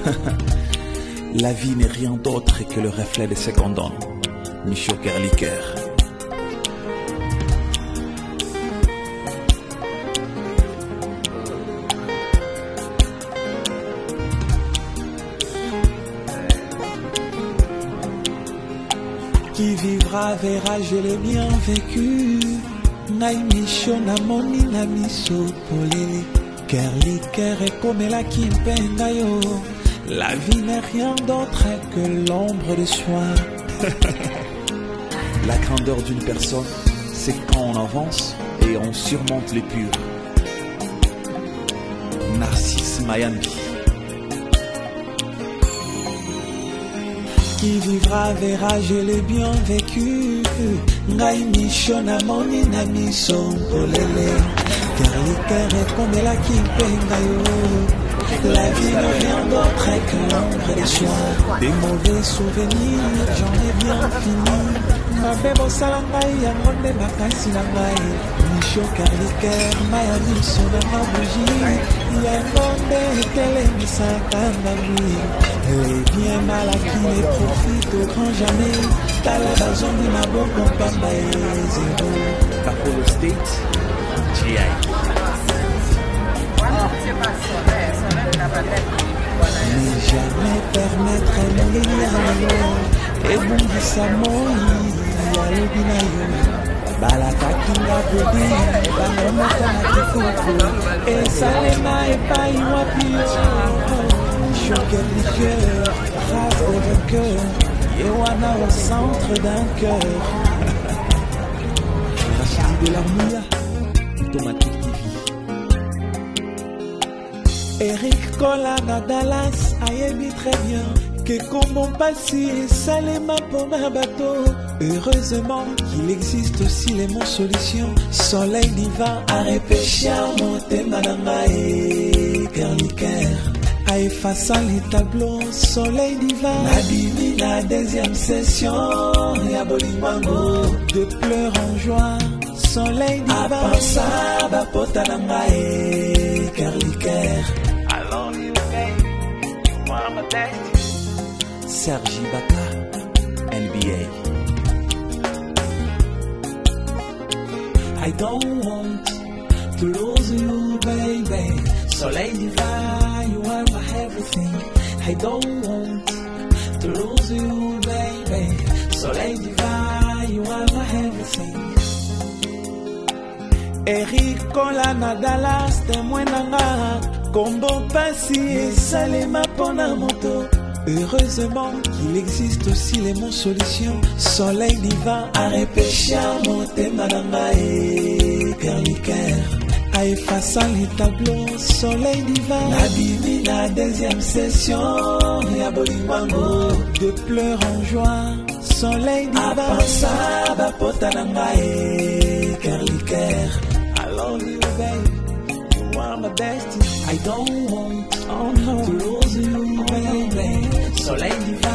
La vie n'est rien d'autre que le reflet de ce qu'on donne. Michio Kerliker. Qui vivra verra, je l'ai bien vécu. Ngai Michio na moni na miso polele. Kerliker et comme la kimpenga yo. La vie n'est rien d'autre que l'ombre de soi. La grandeur d'une personne, c'est quand on avance et on surmonte les purs. Narcisse Mayambi. Qui vivra verra, je l'ai bien vécu. Ngai Michio na moni na miso polele. Kerliker et comme la kimpenga yo. La vie n'est rien d'autre que l'ombre des soirs. Des mauvais souvenirs, j'en ai bien fini. Ma bébé salangai, yamonde makasi nangai. Michio Kerliker, maya miso na mabougie. Yamonde tele misaka na nuit. Les biens mal acquis ne profitent au grand jamais. T'as la raison de ma bonne pamba et zéro. Apollo State, GI. Mais jamais permettre mon lien et bon du samoi à l'obinayo balaka kinga bodi banamata na kikuku et salema et pas wapio choqué du cœur race de cœur Yewana au centre d'un cœur Rachid de la Mouya Automatique Eric Colana Dallas ayebi très bien que comme on passe Salema pour un bateau. Heureusement qu'il existe aussi les mots solutions. Soleil divin a repêché mon thème et Kerliker a effacé les tableaux. Soleil divin a dit la deuxième session et Bolingo de pleurs en joie. Soleil divin a pensé à Potananga et Kerliker. Sergi Baka, NBA. I don't want to lose you, baby. Soleil divin, you are my everything. I don't want to lose you, baby. Soleil divin, you are my everything. Eric Colana Dallas, témoin nanga. Combo passi et salema pona moto. Heureusement qu'il existe aussi les mots solutions. Soleil divin a repêché mon thème et Kerliker a effacé les tableaux. Soleil divin a dit la deuxième session et Bolingo de pleurs en joie. Soleil divin a pensé à Potananga et Kerliker. I love you, baby. You are my bestie. I don't want to lose you, baby. Soleil divin.